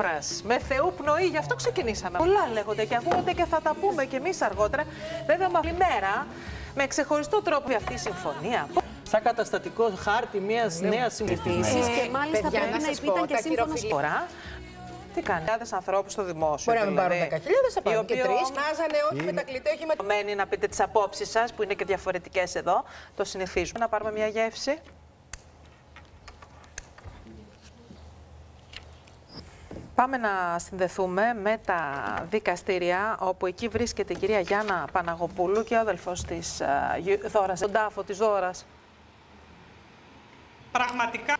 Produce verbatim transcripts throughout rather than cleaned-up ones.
Με Θεού πνοή, γι' αυτό ξεκινήσαμε. Πολλά λέγονται και ακούγονται και θα τα πούμε κι εμείς αργότερα. Βέβαια, με άλλη μέρα, με ξεχωριστό τρόπο αυτή η συμφωνία. Σαν καταστατικό χάρτη μιας νέας συμφωνίας. Και μάλιστα πρέπει να ήταν και σύμφωνα. Τι κάνει, χιλιάδες ανθρώπους στο δημόσιο. Μπορεί να μην πάρουν δέκα χιλιάδες, θα πάρουν και τρεις. Μάζανε όχι με τα κλητέ, όχι με το μένει να πείτε τις απόψεις σας, που είναι και διαφορετικές εδώ. Το συνηθίζουμε. Να πάρουμε μια γεύση. Πάμε να συνδεθούμε με τα δικαστήρια, όπου εκεί βρίσκεται η κυρία Γιάννα Παναγοπούλου και ο αδελφός της uh, Δώρας, τον τάφο της Δώρας. Πραγματικά.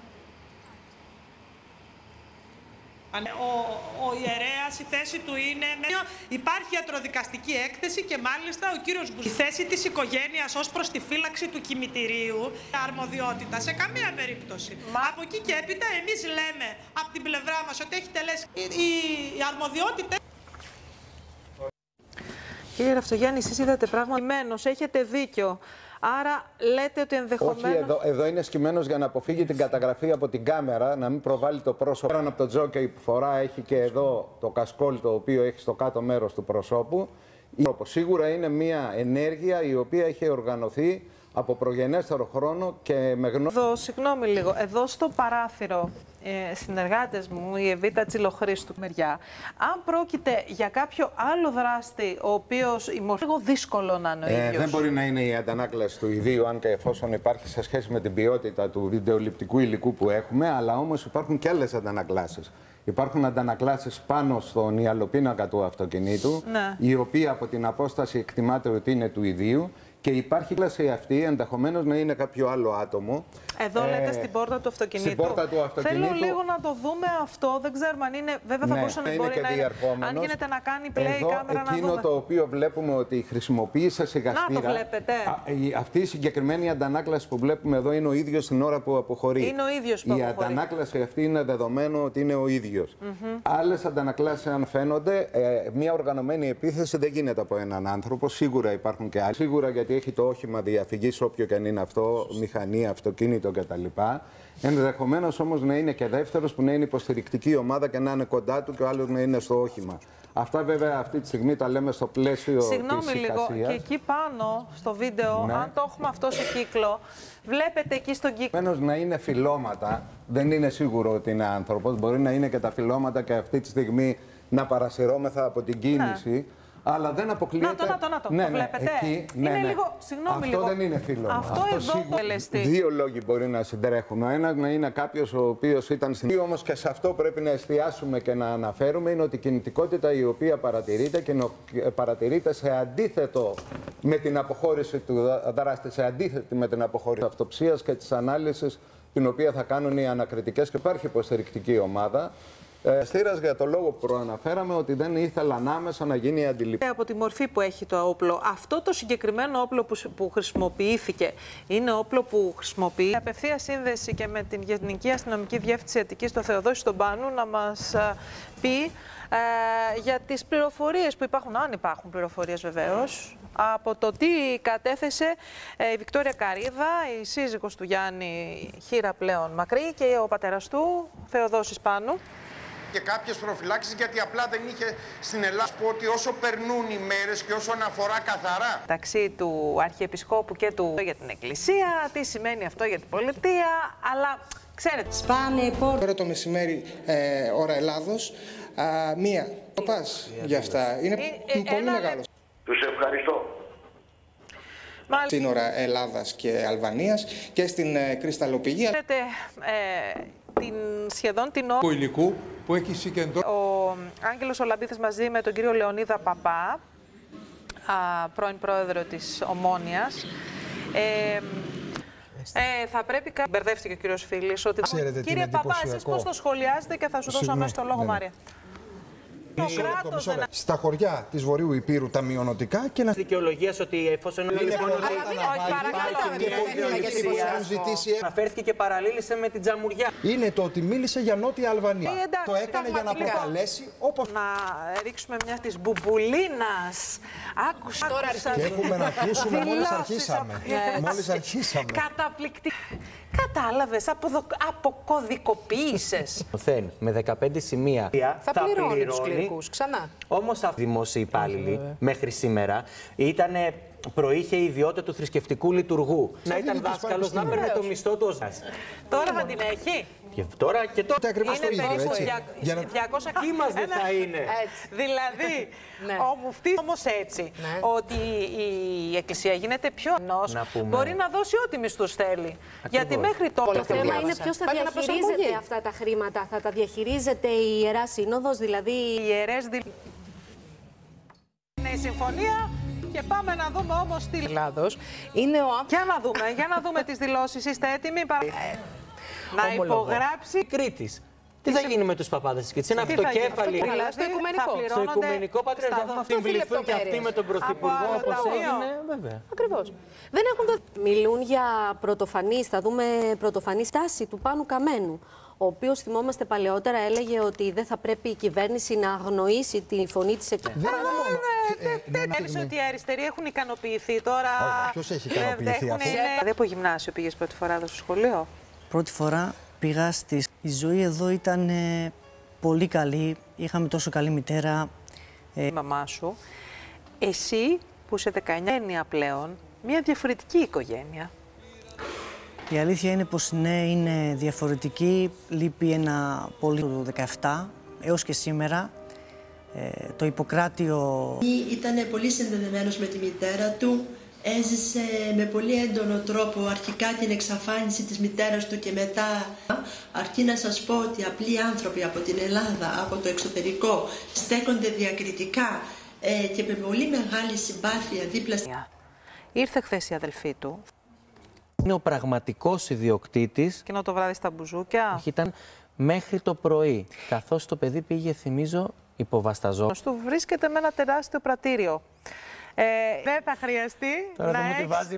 Ο, ο ιερέας, η θέση του είναι... Υπάρχει ιατροδικαστική έκθεση και μάλιστα ο κύριος Γκουζ... Η θέση της οικογένειας ως προς τη φύλαξη του κημητηρίου, αρμοδιότητα σε καμία περίπτωση. Μα... Από εκεί και έπειτα εμείς λέμε από την πλευρά μας ότι έχει τελέσει η, η, η αρμοδιότητα. Κύριε Ραφτογιάννη, εσείς είδατε πράγματι, έχετε δίκιο. Άρα λέτε ότι ενδεχομένως... Όχι, εδώ, εδώ είναι σκυμμένος για να αποφύγει την καταγραφή από την κάμερα, να μην προβάλλει το πρόσωπο. Πέραν από το τζόκεϊ που φορά, έχει και εδώ το κασκόλ το οποίο έχει στο κάτω μέρος του προσώπου. Σίγουρα είναι μια ενέργεια η οποία έχει οργανωθεί από προγενέστερο χρόνο και με γνώμη... Εδώ, συγγνώμη λίγο, εδώ στο παράθυρο, ε, συνεργάτες μου, η Εβίτα Τσιλοχρήστου μεριά, αν πρόκειται για κάποιο άλλο δράστη, ο οποίος η μορφή είναι δύσκολο να είναι ο ίδιος. Ε, δεν μπορεί να είναι η αντανάκλαση του ιδίου, αν και εφόσον υπάρχει σε σχέση με την ποιότητα του βιντεοληπτικού υλικού που έχουμε, αλλά όμως υπάρχουν και άλλες αντανακλάσεις. Υπάρχουν αντανακλάσεις πάνω στον ιαλοπίνακα του αυτοκινήτου, ναι, η οποία από την απόσταση εκτιμάται ότι είναι του ιδίου. Και υπάρχει κλάση αυτή, ενδεχομένως να είναι κάποιο άλλο άτομο. Εδώ ε, λέτε στην πόρτα του αυτοκινήτου. Στην πόρτα του αυτοκινήτου. Θέλω λίγο να το δούμε αυτό. Δεν ξέρουμε αν είναι. Βέβαια θα ναι, μπορούσε να είναι μπορεί να είναι. Αν γίνεται να κάνει play εδώ, κάμερα να δούμε. Εκείνο το οποίο βλέπουμε ότι χρησιμοποίησε σιγαστήρα. Να το βλέπετε. Α, η, αυτή η συγκεκριμένη αντανάκλαση που βλέπουμε εδώ είναι ο ίδιος την ώρα που αποχωρεί. Είναι ο ίδιος που η αποχωρεί. Η αντανάκλαση αυτή είναι δεδομένο ότι είναι ο ίδιος. Mm-hmm. Άλλες αντανακλάσεις, αν φαίνονται, ε, μια οργανωμένη επίθεση δεν γίνεται από έναν άνθρωπο. Σίγουρα υπάρχουν και άλλοι. Σίγουρα γιατί έχει το όχημα διαφυγής, όποιο και αν είναι αυτό, μηχανή, αυτοκίνητο κτλ. Ενδεχομένως όμως να είναι και δεύτερος που να είναι υποστηρικτική ομάδα και να είναι κοντά του και ο άλλος να είναι στο όχημα. Αυτά βέβαια αυτή τη στιγμή τα λέμε στο πλαίσιο της εικασίας. Συγγνώμη λίγο, και εκεί πάνω στο βίντεο, ναι, αν το έχουμε αυτό σε κύκλο, βλέπετε εκεί στον κύκλο. Ενδεχομένως να είναι φυλλώματα, δεν είναι σίγουρο ότι είναι άνθρωπος, μπορεί να είναι και τα φυλλώματα και αυτή τη στιγμή να παρασυρώμεθα από την κίνηση. Ναι. Αλλά δεν αποκλείεται. Να το, να το, να το. Ναι, το ναι, βλέπετε. Εκεί, ναι, είναι ναι. λίγο, συγγνώμη αυτό λίγο. δεν είναι φύλλωμα. Αυτό, αυτό εδώ σίγουρα... ελεστεί. Δύο λόγοι μπορεί να συντρέχουν. Ο ένας να είναι κάποιος ο οποίος ήταν στην... Όμως και σε αυτό πρέπει να εστιάσουμε και να αναφέρουμε είναι ότι η κινητικότητα η οποία παρατηρείται και παρατηρείται σε αντίθετο με την αποχώρηση του δράστη, σε αντίθετη με την αποχώρηση της αυτοψίας και της ανάλυσης την οποία θα κάνουν οι ανακριτικές και υπάρχει υποστηρικτική ομάδα. Ε, στήρας για το λόγο που προαναφέραμε ότι δεν ήθελαν άμεσα να γίνει αντιληπτή. Από τη μορφή που έχει το όπλο, αυτό το συγκεκριμένο όπλο που, που χρησιμοποιήθηκε είναι όπλο που χρησιμοποιεί απευθεία σύνδεση και με την Γενική Αστυνομική Διεύθυνση Αττικής, το Θεοδόση στον Πάνου, να μας α, πει ε, για τις πληροφορίες που υπάρχουν, αν υπάρχουν πληροφορίες βεβαίως, από το τι κατέθεσε ε, η Βικτόρια Καρίδα, η σύζυγος του Γιάννη Χήρα πλέον Μακρύ και ο πατέρας του, Θεοδόσης Πάνου. Και κάποιες προφυλάξεις, γιατί απλά δεν είχε στην Ελλάδα. Πω ότι όσο περνούν οι μέρες και όσον αφορά καθαρά. Μεταξύ του Αρχιεπισκόπου και του για την Εκκλησία, τι σημαίνει αυτό για την πολιτεία, αλλά ξέρετε. Σπάνε πόρτα. Τώρα το μεσημέρι, ε, ώρα Ελλάδος, α, μία. Το πας για αυτά. Είναι ε, ε, πολύ ένα... μεγάλος. Τους ευχαριστώ. Στην ώρα Ελλάδας και Αλβανίας και στην ε, κρυσταλλοπηγία. Ξέρετε, ε, την, σχεδόν την ώρα... υλικού που έχει συγκεντρώσει. Ο Άγγελος Ολαμπίδης μαζί με τον κύριο Λεωνίδα Παπά, α, πρώην πρόεδρο της Ομόνοιας. Ε, ε, θα πρέπει κα... Μπερδεύτηκε ο κύριος Φίλης ότι... Ξέρετε, κύριε Παπά, εσείς πώς το σχολιάζετε και θα σου δώσω αμέσως το λόγο, ναι, Μάρια. Το κράτος δεν... Στα χωριά της Βορείου Υπήρου τα μειονοτικά και να... Δικαιολογίας ότι εφόσον είναι λοιπόν αναφέρθηκε και παραλήλησε με την τζαμουριά. Είναι το ότι μίλησε για Νότια Αλβανία. Το έκανε για να προκαλέσει όπως... Να ρίξουμε μια της μπουμπουλίνας. Άκουσα, άκουσα. Και έχουμε να ακούσουμε μόλις αρχίσαμε. Μόλις αρχίσαμε. Καταπληκτική. Κατάλαβες, αποδο... αποκωδικοποίησες. Με δεκαπέντε σημεία θα, θα πληρώνει τους κληρικούς ξανά. Όμως αυτοί οι δημόσιοι υπάλληλοι μέχρι σήμερα ήταν, προείχε η ιδιότητα του θρησκευτικού λειτουργού. Να ήταν δάσκαλος, να παίρνει το μισθό του ως δάσκαλος. Τώρα θα την έχει. Και τώρα και τώρα. Ακριβώς το ίδιο, έτσι. διακόσια κύμας δεν θα είναι. Δηλαδή, ο μουφτής όμως έτσι, ότι η Εκκλησία γίνεται πιο ενός, μπορεί να δώσει ό,τι μισθούς θέλει. Γιατί μέχρι τώρα... Το θέμα είναι ποιος θα διαχειρίζεται αυτά τα χρήματα. Θα τα διαχειρίζεται η Ιερά Σύνοδος, δηλαδή... Οι ιερές είναι η συμφωνία. Και πάμε να δούμε όμως τι Ελλάδος είναι ο... Για να δούμε, για να δούμε τις δηλώσεις. Είστε έτοιμοι? Να υπογράψει Κρήτης. Τι θα γίνει με τους παπάδες της Κρήτης? Είναι αυτοκέφαλοι. Στο οικουμενικό. Στο οικουμενικό πατριαρχείο θα συμβληθούν και αυτοί με τον Πρωθυπουργό, όπως έγινε. Βέβαια. Ακριβώς. Δεν έχουν το... Μιλούν για πρωτοφανής, θα δούμε πρωτοφανή στάση του Πάνου Καμένου, ο οποίος, θυμόμαστε παλαιότερα, έλεγε ότι δεν θα πρέπει η κυβέρνηση να αγνοήσει τη φωνή της Εκκλησίας. Ένιωσε ότι οι αριστεροί έχουν ικανοποιηθεί τώρα. Ποιος έχει ικανοποιηθεί αυτό? Δεν από γυμνάσιο πήγες πρώτη φορά εδώ στο σχολείο? Πρώτη φορά πήγα στη... Η ζωή εδώ ήταν ε, πολύ καλή. Είχαμε τόσο καλή μητέρα. Ε... Η μαμά σου. Εσύ που είσαι δεκαεννιά πλέον, μια διαφορετική οικογένεια. Η αλήθεια είναι πως ναι, είναι διαφορετική. Λείπει ένα πολύ το δεκαεπτά έως και σήμερα. Ε, το Ιπποκράτιο... Ήταν πολύ συνδεδεμένος με τη μητέρα του. Έζησε με πολύ έντονο τρόπο αρχικά την εξαφάνιση της μητέρας του και μετά. Αρκεί να σας πω ότι απλοί άνθρωποι από την Ελλάδα, από το εξωτερικό, στέκονται διακριτικά ε, και με πολύ μεγάλη συμπάθεια δίπλα. Ήρθε χθες η αδελφή του. Είναι ο πραγματικός ιδιοκτήτης. Εκείνο το βράδυ στα μπουζούκια. Όχι, ήταν μέχρι το πρωί. Καθώς το παιδί πήγε, θυμίζω, υποβασταζόμενο. Του βρίσκεται με ένα τεράστιο πρατήριο. Ε, δεν θα χρειαστεί Τώρα να δεν μου τη βάζει.